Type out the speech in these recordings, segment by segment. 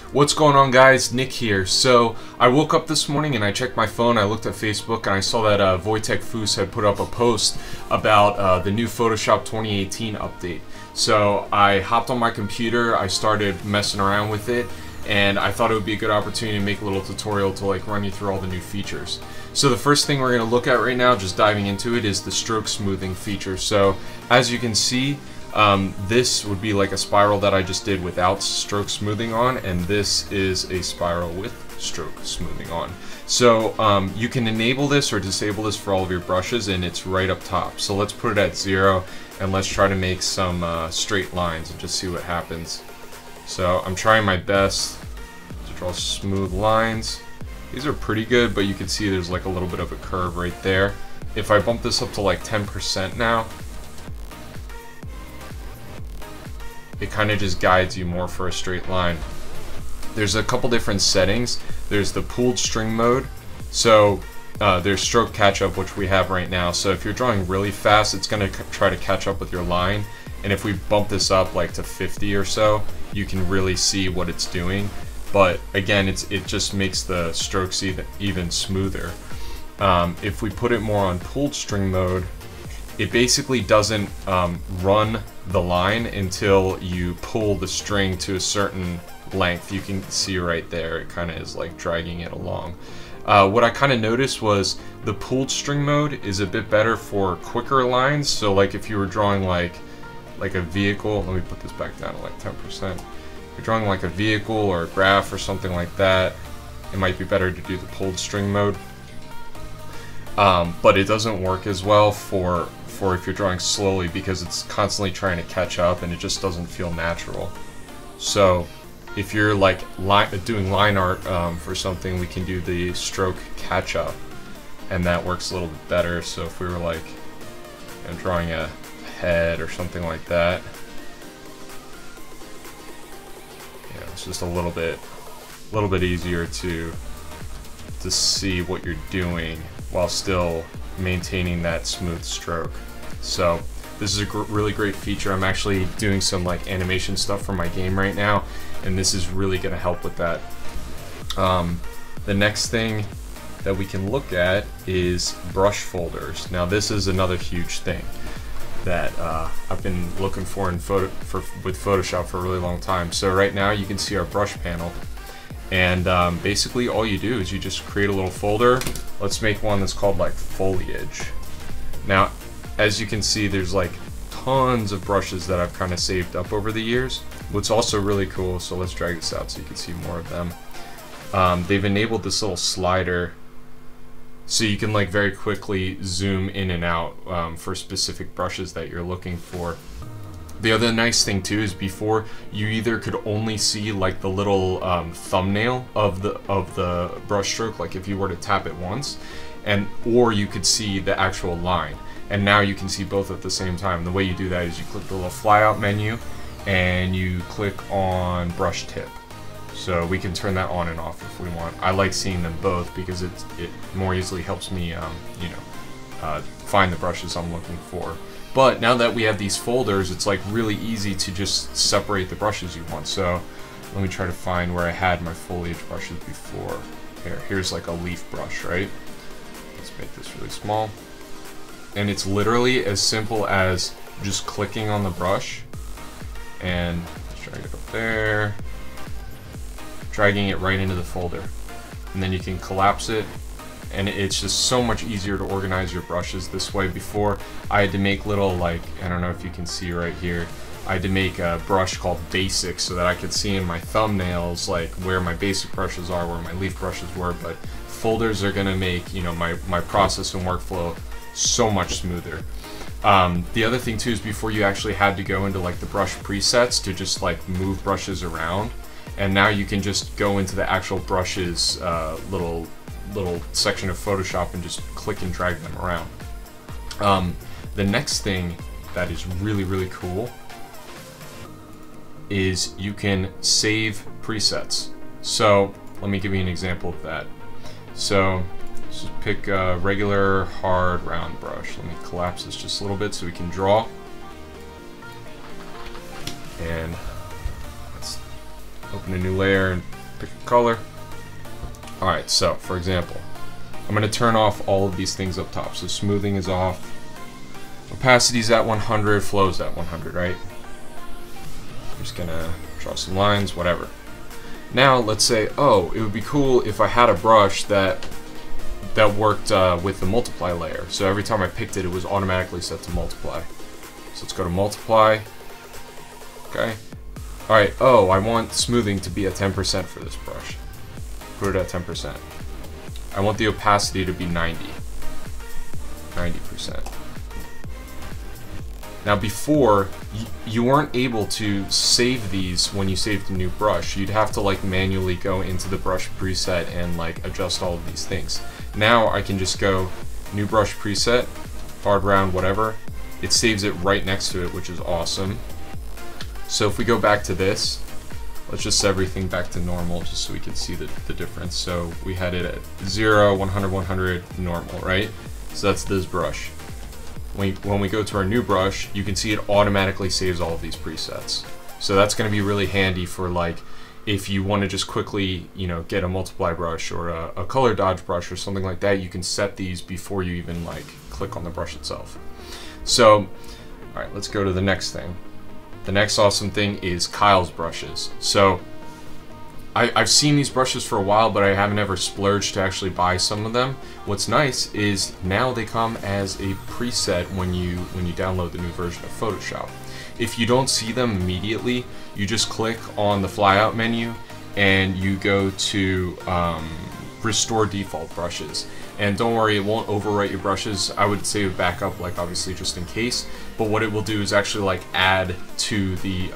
What's going on, guys? Nick here. So I woke up this morning and I checked my phone. I looked at Facebook and I saw that Wojtek Foos had put up a post about the new Photoshop 2018 update. So I hopped on my computer, I started messing around with it, and I thought it would be a good opportunity to make a little tutorial to run you through all the new features. So the first thing we're going to look at right now, just diving into it, is the stroke smoothing feature. So as you can see, this would be like a spiral that I just did without stroke smoothing on, and this is a spiral with stroke smoothing on. So you can enable this or disable this for all of your brushes, and it's right up top. So let's put it at 0 and let's try to make some straight lines and just see what happens. So I'm trying my best to draw smooth lines. These are pretty good, but you can see there's like a little bit of a curve right there. If I bump this up to like 10% now, it kind of just guides you more for a straight line. There's a couple different settings. There's the pooled string mode. So there's stroke catch up, which we have right now. So if you're drawing really fast, it's going to try to catch up with your line. And if we bump this up like to 50 or so, you can really see what it's doing. But again, it just makes the strokes even smoother. If we put it more on pooled string mode, it basically doesn't run the line until you pull the string to a certain length. You can see right there, it kind of is like dragging it along. What I kind of noticed was the pooled string mode is a bit better for quicker lines. So like if you were drawing like a vehicle, let me put this back down to like 10%. If you're drawing like a vehicle or a graph or something like that, it might be better to do the pulled string mode. But it doesn't work as well for if you're drawing slowly, because it's constantly trying to catch up and it just doesn't feel natural. So if you're like doing line art for something, we can do the stroke catch up, and that works a little bit better. So if we were like drawing a head or something like that, it's just a little bit easier to see what you're doing while still maintaining that smooth stroke. So this is a really great feature. I'm actually doing some like animation stuff for my game right now, and this is really going to help with that. The next thing that we can look at is brush folders. Now this is another huge thing that I've been looking for with Photoshop for a really long time. So right now you can see our brush panel, and basically all you do is you just create a little folder. Let's make one that's called like foliage. Now as you can see, there's like tons of brushes that I've kind of saved up over the years. What's also really cool, so let's drag this out so you can see more of them. They've enabled this little slider so you can like very quickly zoom in and out for specific brushes that you're looking for. The other nice thing too is before you either could only see like the little thumbnail of the brush stroke, like if you were to tap it once, or you could see the actual line. And now you can see both at the same time. The way you do that is you click the little flyout menu and you click on brush tip. So we can turn that on and off if we want. I like seeing them both because it more easily helps me find the brushes I'm looking for. But now that we have these folders, it's like really easy to just separate the brushes you want. So let me try to find where I had my foliage brushes before. Here's like a leaf brush, right? Let's make this really small. And it's literally as simple as just clicking on the brush and drag it up there, dragging it right into the folder. And then you can collapse it, and it's just so much easier to organize your brushes this way. Before, I had to make little, like, I don't know if you can see right here, I had to make a brush called basic so that I could see in my thumbnails like where my basic brushes are, where my leaf brushes were. But folders are gonna make my process and workflow so much smoother. The other thing too is before you actually had to go into like the brush presets to just like move brushes around, and now you can just go into the actual brushes little section of Photoshop and just click and drag them around. The next thing that is really cool is you can save presets. So let me give you an example of that. So just pick a regular hard round brush. Let me collapse this just a little bit so we can draw. And let's open a new layer and pick a color. Alright, so for example, I'm going to turn off all of these things up top. So smoothing is off, opacity's at 100, flow's at 100, right? I'm just going to draw some lines, whatever. Now let's say, oh, it would be cool if I had a brush that worked with the multiply layer. So every time I picked it, it was automatically set to multiply. So let's go to multiply. Okay. Alright, oh, I want smoothing to be at 10% for this brush. Put it at 10%. I want the opacity to be 90%. Now before, you weren't able to save these when you saved a new brush. You'd have to like manually go into the brush preset and like adjust all of these things. Now I can just go new brush preset, hard round, whatever. It saves it right next to it, which is awesome. So if we go back to this, let's just set everything back to normal just so we can see the difference. So we had it at 0, 100, 100, normal, right? So that's this brush. When we go to our new brush, you can see it automatically saves all of these presets. So that's going to be really handy for like if you want to just quickly, you know, get a multiply brush or a color dodge brush or something like that. You can set these before you even like click on the brush itself. So, all right, let's go to the next thing. The next awesome thing is Kyle's brushes. So I've seen these brushes for a while, but I haven't ever splurged to actually buy some of them. What's nice is now they come as a preset when you download the new version of Photoshop. If you don't see them immediately, you just click on the flyout menu and you go to restore default brushes. And don't worry, it won't overwrite your brushes. I would save it back up, like obviously just in case. But what it will do is actually like add to the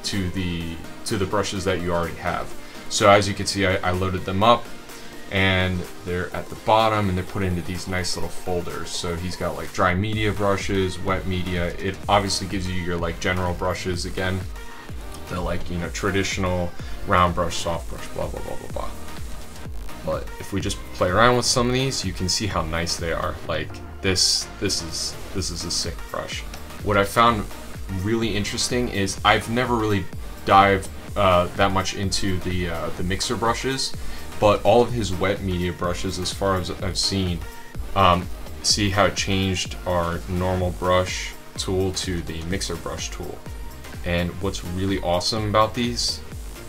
brushes that you already have. So as you can see, I loaded them up and they're at the bottom and they're put into these nice little folders. So he's got like dry media brushes, wet media. It obviously gives you your like general brushes again. The like, you know, traditional round brush, soft brush, blah, blah, blah, blah, blah. But if we just play around with some of these, you can see how nice they are. Like this is a sick brush. What I found really interesting is I've never really dived that much into the mixer brushes, but all of his wet media brushes, as far as I've seen, see how it changed our normal brush tool to the mixer brush tool. And what's really awesome about these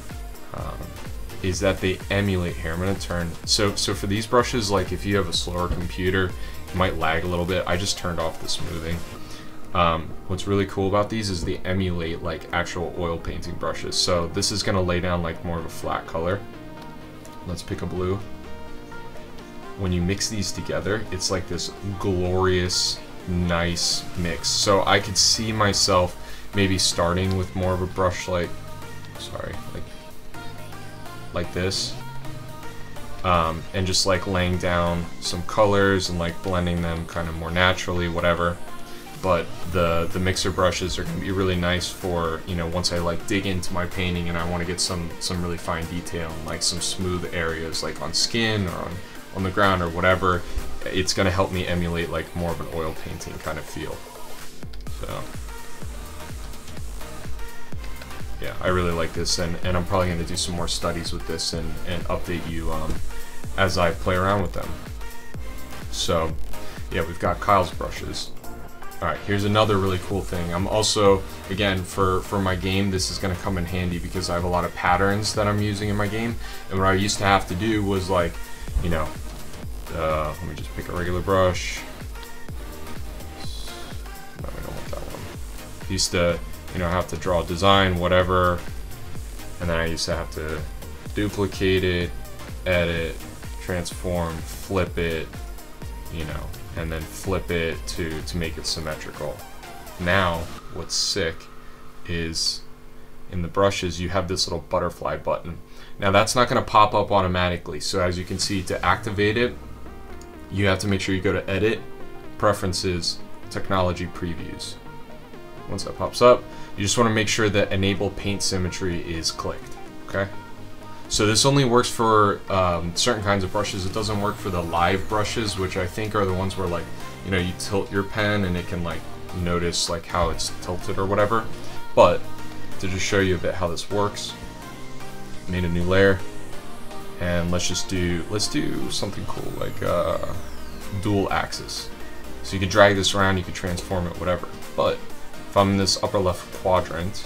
is that they emulate here. I'm going to turn, so for these brushes, like if you have a slower computer, it might lag a little bit. I just turned off the smoothing. What's really cool about these is they emulate like actual oil painting brushes. So this is going to lay down like more of a flat color. Let's pick a blue. When you mix these together, it's like this glorious, nice mix. So I could see myself maybe starting with more of a brush like this, and just like laying down some colors and like blending them kind of more naturally, whatever. But the mixer brushes are going to be really nice for, you know, once I like dig into my painting and I want to get some really fine detail and like some smooth areas like on skin or on the ground or whatever. It's going to help me emulate like more of an oil painting kind of feel. So yeah, I really like this, and I'm probably going to do some more studies with this and update you as I play around with them. So yeah, we've got Kyle's brushes. Alright, here's another really cool thing. I'm also, again, for my game, this is going to come in handy because I have a lot of patterns that I'm using in my game. And what I used to have to do was like, you know, let me just pick a regular brush. No, I don't want that one. Used to, you know, have to draw a design, whatever. And then I used to have to duplicate it, edit, transform, flip it, you know, and then flip it to make it symmetrical. Now, what's sick is in the brushes, you have this little butterfly button. Now that's not going to pop up automatically. So as you can see, to activate it, you have to make sure you go to Edit, Preferences, Technology Previews. Once that pops up, you just want to make sure that Enable Paint Symmetry is clicked, okay? So this only works for certain kinds of brushes. It doesn't work for the live brushes, which I think are the ones where, like, you know, you tilt your pen and it can like notice like how it's tilted or whatever. But to just show you a bit how this works, made a new layer, And let's do something cool like dual axis. So you could drag this around, you could transform it, whatever. But if I'm in this upper left quadrant,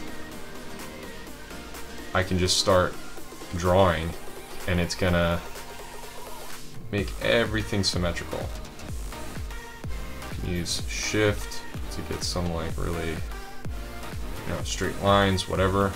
I can just start drawing, and it's gonna make everything symmetrical. You can use shift to get some like really, you know, straight lines, whatever.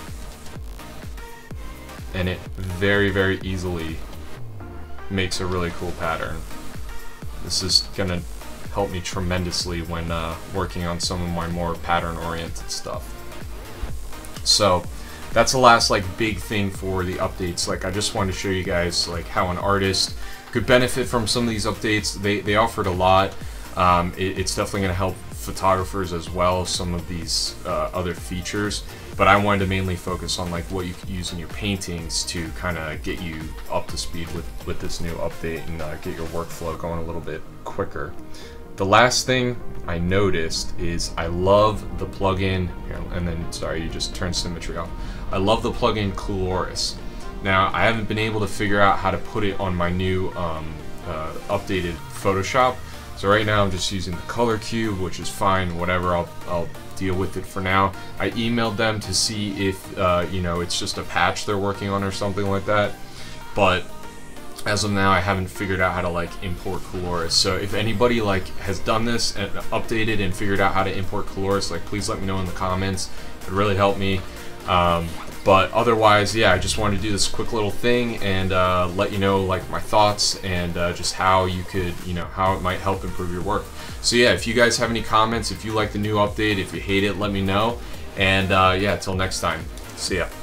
And it very, very easily makes a really cool pattern. This is gonna help me tremendously when working on some of my more pattern-oriented stuff. So that's the last like big thing for the updates. Like, I just wanted to show you guys like how an artist could benefit from some of these updates. They offered a lot. It's definitely going to help photographers as well, some of these other features, but I wanted to mainly focus on like what you could use in your paintings to kind of get you up to speed with this new update and get your workflow going a little bit quicker. The last thing I noticed is I love the plugin, and then sorry, you just turned Symmetry off. I love the plugin Coolorus. Now, I haven't been able to figure out how to put it on my new updated Photoshop. So right now I'm just using the color cube, which is fine, whatever, I'll deal with it for now. I emailed them to see if you know, it's just a patch they're working on or something like that. But as of now, I haven't figured out how to like import Coolorus. So if anybody like has done this and updated and figured out how to import Coolorus, like please let me know in the comments. It would really help me. But otherwise, yeah, I just wanted to do this quick little thing and let you know like my thoughts and just how you could, you know, how it might help improve your work. So yeah, if you guys have any comments, if you like the new update, if you hate it, let me know. And yeah, till next time, see ya.